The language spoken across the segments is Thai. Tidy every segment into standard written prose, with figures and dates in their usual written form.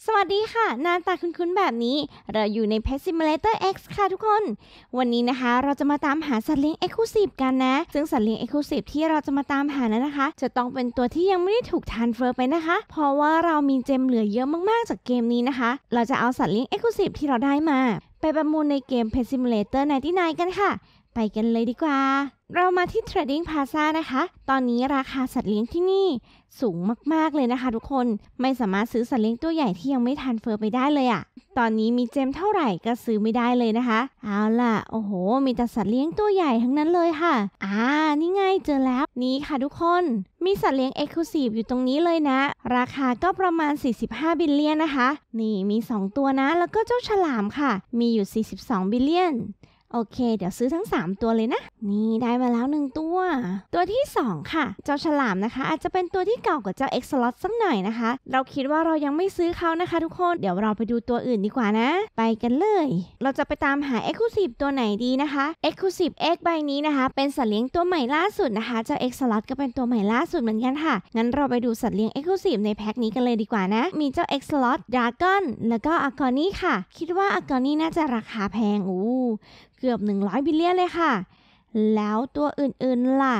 สวัสดีค่ะหน้าตาคุ้นๆแบบนี้เราอยู่ใน Pet Simulator X ค่ะทุกคนวันนี้นะคะเราจะมาตามหาสัตว์เลี้ยง Exclusive กันนะซึ่งสัตว์เลี้ยง Exclusive ที่เราจะมาตามหานั้นนะคะจะต้องเป็นตัวที่ยังไม่ได้ถูกทรานสเฟอร์ไปนะคะเพราะว่าเรามีเจมเหลือเยอะมากๆจากเกมนี้นะคะเราจะเอาสัตว์เลี้ยง Exclusive ที่เราได้มาไปประมูลในเกม Pet Simulator 99 กันค่ะไปกันเลยดีกว่าเรามาที่ Trading Plaza นะคะตอนนี้ราคาสัตว์เลี้ยงที่นี่สูงมากๆเลยนะคะทุกคนไม่สามารถซื้อสัตว์เลี้ยงตัวใหญ่ที่ยังไม่ทรานสเฟอร์ไปได้เลยอะตอนนี้มีเจมเท่าไหร่ก็ซื้อไม่ได้เลยนะคะเอาล่ะโอ้โหมีแต่สัตว์เลี้ยงตัวใหญ่ทั้งนั้นเลยค่ะนี่ไงเจอแล้วนี่ค่ะทุกคนมีสัตว์เลี้ยง Exclusive อยู่ตรงนี้เลยนะราคาก็ประมาณ45บิลเลียนนะคะนี่มี2ตัวนะแล้วก็เจ้าฉลามค่ะมีอยู่42บิลเลียนโอเคเดี๋ยวซื้อทั้ง3ตัวเลยนะนี่ได้มาแล้ว1ตัวที่2ค่ะเจ้าฉลามนะคะอาจจะเป็นตัวที่เก่ากว่าเจ้า X-Slot สักหน่อยนะคะเราคิดว่าเรายังไม่ซื้อเขานะคะทุกคนเดี๋ยวเราไปดูตัวอื่นดีกว่านะไปกันเลยเราจะไปตามหา Exclusive ตัวไหนดีนะคะ Exclusive X ใบนี้นะคะเป็นสัตว์เลี้ยงตัวใหม่ล่าสุดนะคะเจ้า X-Slot ก็เป็นตัวใหม่ล่าสุดเหมือนกันค่ะงั้นเราไปดูสัตว์เลี้ยง Exclusive ในแพ็คนี้กันเลยดีกว่านะมีเจ้า X-Slot Dragon แล้วก็ Agony ค่ะคิดว่า Agony น่าจะราคาแพงเกือบ100บิลเลียนเลยค่ะแล้วตัวอื่นๆล่ะ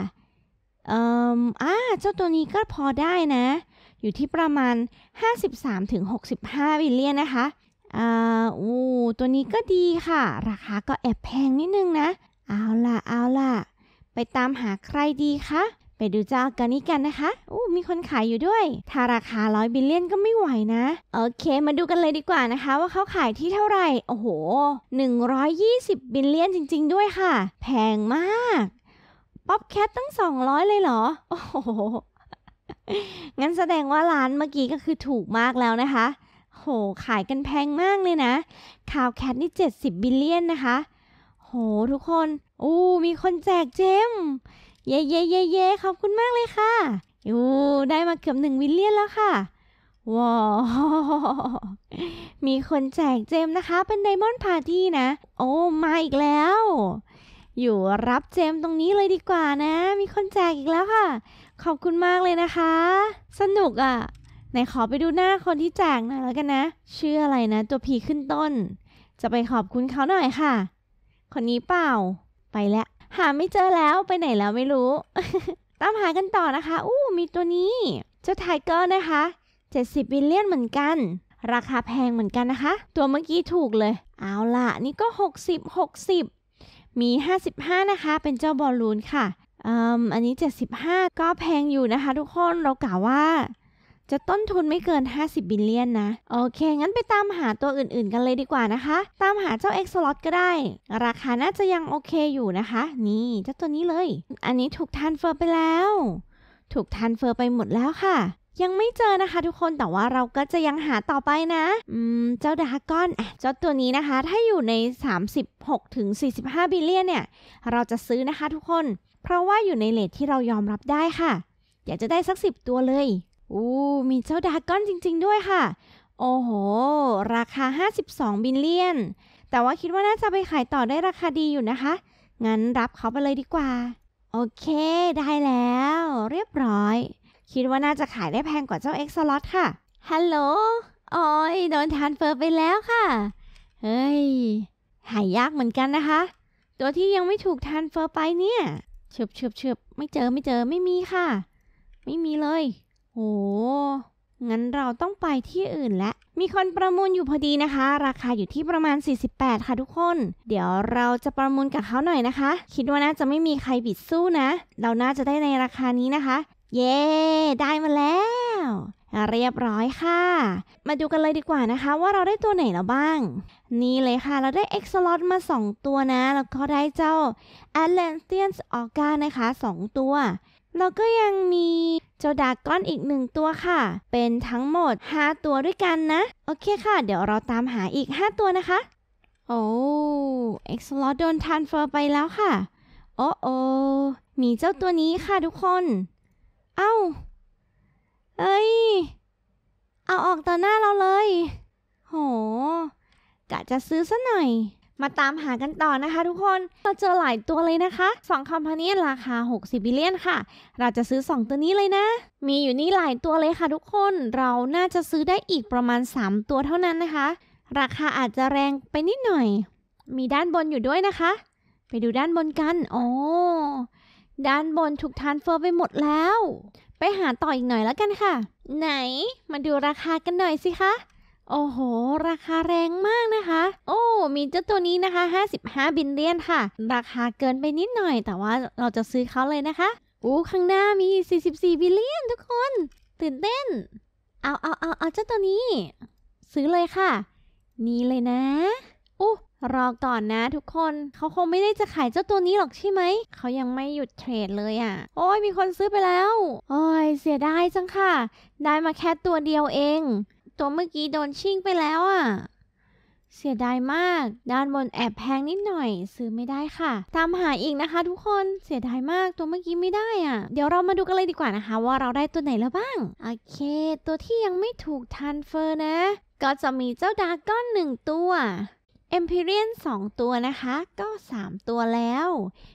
เจ้าตัวนี้ก็พอได้นะอยู่ที่ประมาณ53-65บิลเลียนนะคะตัวนี้ก็ดีค่ะราคาก็แอบแพงนิดนึงนะเอาล่ะไปตามหาใครดีคะไปดูเจ้ากันนี้กันนะคะมีคนขายอยู่ด้วยถ้าราคา100บิลเลียนก็ไม่ไหวนะโอเคมาดูกันเลยดีกว่านะคะว่าเขาขายที่เท่าไหร่โอ้โห120บิลเลียนจริงๆด้วยค่ะแพงมากป๊อปแคทตั้ง200เลยเหรอโอ้โหงั้นแสดงว่าร้านเมื่อกี้ก็คือถูกมากแล้วนะคะโหขายกันแพงมากเลยนะคาวแคทนี่70บิลเลียนนะคะโหทุกคนมีคนแจกเจมเย่ขอบคุณมากเลยค่ะได้มาเกือบ1บิลเลียนแล้วค่ะว้าวมีคนแจกเจมนะคะเป็นไดมอนด์พาร์ตี้นะมาอีกแล้วอยู่รับเจมตรงนี้เลยดีกว่านะมีคนแจกอีกแล้วค่ะขอบคุณมากเลยนะคะสนุกอ่ะไหนขอไปดูหน้าคนที่แจกหน่อยแล้วกันนะชื่ออะไรนะตัวพีขึ้นต้นจะไปขอบคุณเขาหน่อยค่ะคนนี้เปล่าไปแล้วหาไม่เจอแล้วไปไหนแล้วไม่รู้ ตามหากันต่อนะคะมีตัวนี้เจ้าไทเกอร์นะคะ70บิลเลียนเหมือนกันราคาแพงเหมือนกันนะคะตัวเมื่อกี้ถูกเลยเอาล่ะนี่ก็60มี55นะคะเป็นเจ้าบอลลูนค่ะอันนี้75ก็แพงอยู่นะคะทุกคนเรากล่าวว่าจะต้นทุนไม่เกิน50บิลเลียนนะโอเคงั้นไปตามหาตัวอื่นๆกันเลยดีกว่านะคะตามหาเจ้า X-Slot ก็ได้ราคาน่าจะยังโอเคอยู่นะคะนี่เจ้าตัวนี้เลยอันนี้ถูกทรานสเฟอร์ไปแล้วถูกทรานสเฟอร์ไปหมดแล้วค่ะยังไม่เจอนะคะทุกคนแต่ว่าเราก็จะยังหาต่อไปนะเจ้าดราก้อนเจ้าตัวนี้นะคะถ้าอยู่ใน36-45บิลเลียนเนี่ยเราจะซื้อนะคะทุกคนเพราะว่าอยู่ในเรทที่เรายอมรับได้ค่ะอยากจะได้สัก10ตัวเลยมีเจ้าดราก้อนจริงๆด้วยค่ะโอ้โหราคา52บิลเลียนแต่ว่าคิดว่าน่าจะไปขายต่อได้ราคาดีอยู่นะคะงั้นรับเขาไปเลยดีกว่าโอเคได้แล้วเรียบร้อยคิดว่าน่าจะขายได้แพงกว่าเจ้า X-Slot ค่ะฮัลโหลโดนทรานสเฟอร์ไปแล้วค่ะเฮ้ยหายยากเหมือนกันนะคะตัวที่ยังไม่ถูกทรานสเฟอร์ไปเนี่ยเฉบไม่เจอไม่มีค่ะไม่มีเลยงั้นเราต้องไปที่อื่นและมีคนประมูลอยู่พอดีนะคะราคาอยู่ที่ประมาณ48ค่ะทุกคนเดี๋ยวเราจะประมูลกับเขาหน่อยนะคะคิดว่าน่าจะไม่มีใครบิดสู้นะเราน่าจะได้ในราคานี้นะคะเย้ได้มาแล้วเรียบร้อยค่ะมาดูกันเลยดีกว่านะคะว่าเราได้ตัวไหนแล้วบ้างนี่เลยค่ะเราได้ X-Slot มา2ตัวนะแล้วก็ได้เจ้า Atlantean Orca นะคะ2ตัวแล้วก็ยังมีเจ้าดราก้อนอีก1ตัวค่ะเป็นทั้งหมด5ตัวด้วยกันนะโอเคค่ะเดี๋ยวเราตามหาอีก5ตัวนะคะX-Slot โดนทรานสเฟอร์ไปแล้วค่ะมีเจ้าตัวนี้ค่ะทุกคนเอาออกต่อหน้าเราเลยกะจะซื้อซะหน่อยมาตามหากันต่อนะคะทุกคนเราเจอหลายตัวเลยนะคะ2คอมพานีราคา60บิลเลียนค่ะเราจะซื้อ2ตัวนี้เลยนะมีอยู่นี่หลายตัวเลยค่ะทุกคนเราน่าจะซื้อได้อีกประมาณ3ตัวเท่านั้นนะคะราคาอาจจะแรงไปนิดหน่อยมีด้านบนอยู่ด้วยนะคะไปดูด้านบนกันอ๋อด้านบนถูกทรานสเฟอร์ไปหมดแล้วไปหาต่ออีกหน่อยแล้วกันค่ะไหนมาดูราคากันหน่อยสิคะโอ้โหราคาแรงมากนะคะโอ้มีเจ้าตัวนี้นะคะ55บิลเลียนค่ะราคาเกินไปนิดหน่อยแต่ว่าเราจะซื้อเขาเลยนะคะข้างหน้ามี44บิลเลียนทุกคนตื่นเต้นเอาเจ้าตัวนี้ซื้อเลยค่ะนี่เลยนะรอก่อนนะทุกคนเขาคงไม่ได้จะขายเจ้าตัวนี้หรอกใช่ไหมเขายังไม่หยุดเทรดเลยอ่ะโอ้ยมีคนซื้อไปแล้วโอ้ยเสียดายจังค่ะได้มาแค่ตัวเดียวเองตัวเมื่อกี้โดนชิ่งไปแล้วอ่ะเสียดายมากด้านบนแอบแพงนิดหน่อยซื้อไม่ได้ค่ะตามหาอีกนะคะทุกคนเสียดายมากตัวเมื่อกี้ไม่ได้อ่ะเดี๋ยวเรามาดูกันเลยดีกว่านะคะว่าเราได้ตัวไหนแล้วบ้างโอเคตัวที่ยังไม่ถูกทรานสเฟอร์นะก็จะมีเจ้าดราก้อน1ตัวEmpyrean 2ตัวนะคะก็3ตัวแล้ว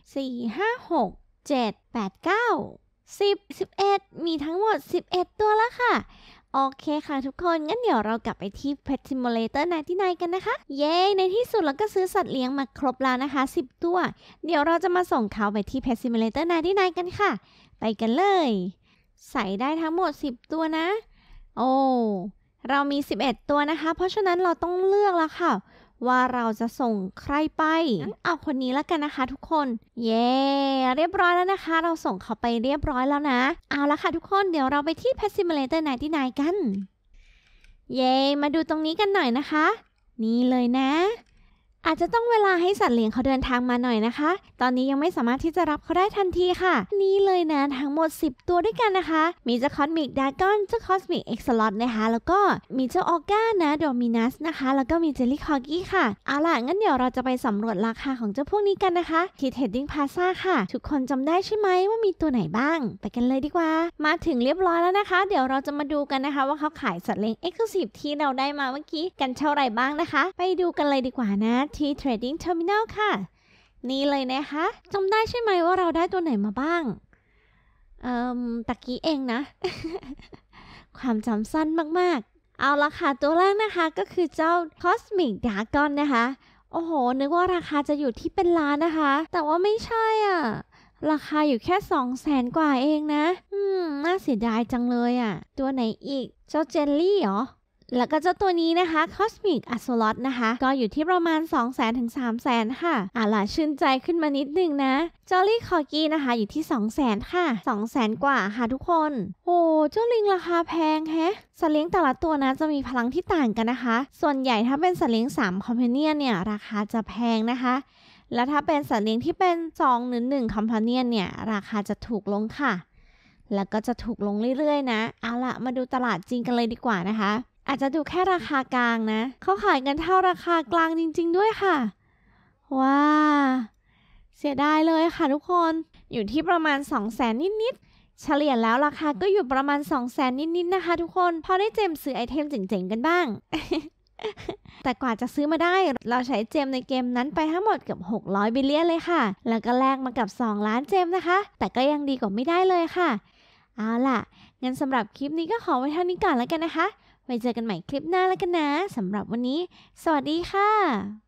4 5 6 7 8 9 10 11มีทั้งหมด11ตัวแล้วค่ะโอเคค่ะทุกคนงั้นเดี๋ยวเรากลับไปที่ Pet Simulator 99กันนะคะเย้ในที่สุดเราก็ซื้อสัตว์เลี้ยงมาครบแล้วนะคะ10ตัวเดี๋ยวเราจะมาส่งเขาไปที่ Pet Simulator 99กันค่ะไปกันเลยใส่ได้ทั้งหมด10ตัวนะเรามี11ตัวนะคะเพราะฉะนั้นเราต้องเลือกแล้วค่ะว่าเราจะส่งใครไปเอาคนนี้แล้วกันนะคะทุกคนเย้เรียบร้อยแล้วนะคะเราส่งเขาไปเรียบร้อยแล้วนะเอาละค่ะทุกคนเดี๋ยวเราไปที่ Pet Simulator 99กันเย้มาดูตรงนี้กันหน่อยนะคะนี่เลยนะอาจจะต้องเวลาให้สัตว์เลี้ยงเขาเดินทางมาหน่อยนะคะตอนนี้ยังไม่สามารถที่จะรับเขาได้ทันทีค่ะนี่เลยนะทั้งหมด10ตัวด้วยกันนะคะมีเจ้าคอสมิกดากอนเจ้าคอสมิกเอ็กซ์ลอตนะคะแล้วก็มีเจ้าออก้านะโดมินัสนะคะแล้วก็มีเจลลี่คอร์กี้ค่ะเอาล่ะงั้นเดี๋ยวเราจะไปสำรวจราคาของเจ้าพวกนี้กันนะคะที่เทรดดิ้งพลาซ่าค่ะทุกคนจำได้ใช่ไหมว่ามีตัวไหนบ้างไปกันเลยดีกว่ามาถึงเรียบร้อยแล้วนะคะเดี๋ยวเราจะมาดูกันนะคะว่าเขาขายสัตว์เลี้ยงเอ็กซ์คลูซีฟที่เราได้มาเมื่อกี้กันเท่าไหร่บ้างนะคะไปดูกันเลยดีกว่านะที่ Trading Terminal ค่ะนี่เลยนะคะจำได้ใช่ไหมว่าเราได้ตัวไหนมาบ้างตะกี้เองนะ ความจำสั้นมากๆเอาละค่ะตัวแรกนะคะก็คือเจ้า Cosmic Dragon นะคะโอ้โหนึกว่าราคาจะอยู่ที่เป็นล้านนะคะแต่ว่าไม่ใช่อ่ะราคาอยู่แค่200,000 กว่าเองนะน่าเสียดายจังเลยอ่ะตัวไหนอีกเจ้าเจลลี่เหรอแล้วก็เจ้าตัวนี้นะคะ Cosmic Axolot นะคะก็อยู่ที่ประมาณ 200,000 ถึง 300,000 ค่ะล่ะชื่นใจขึ้นมานิดนึงนะ Jolly Corgi นะคะอยู่ที่ 200,000 ค่ะ 200,000 กว่าค่ะทุกคนโอ้เจ้าลิงราคาแพงแฮะสัตว์เลี้ยงแต่ละตัวนะจะมีพลังที่ต่างกันนะคะส่วนใหญ่ถ้าเป็นสัตว์เลี้ยง3 Companion เนี่ยราคาจะแพงนะคะแล้วถ้าเป็นสัตว์เลี้ยงที่เป็น2 หรือ1 Companion เนี่ยราคาจะถูกลงค่ะแล้วก็จะถูกลงเรื่อยๆนะเอาล่ะมาดูตลาดจริงกันเลยดีกว่านะคะอาจจะดูแค่ราคากลางนะเขาขายกันเท่าราคากลางจริงๆด้วยค่ะว้าเสียดายเลยค่ะทุกคนอยู่ที่ประมาณ 200,000 นิดๆเฉลี่ยแล้วราคาก็อยู่ประมาณ 200,000 นิดๆนะคะทุกคนพอได้เจมซื้อไอเทมเจ๋งๆกันบ้าง แต่กว่าจะซื้อมาได้เราใช้เจมในเกมนั้นไปทั้งหมดเกือบ600บิลเลียนเลยค่ะแล้วก็แลกมากับ2 ล้านเจมนะคะแต่ก็ยังดีกว่าไม่ได้เลยค่ะเอาล่ะงั้นสำหรับคลิปนี้ก็ขอไว้เท่านี้ก่อนแล้วกันนะคะไว้เจอกันใหม่คลิปหน้าแล้วกันนะสำหรับวันนี้สวัสดีค่ะ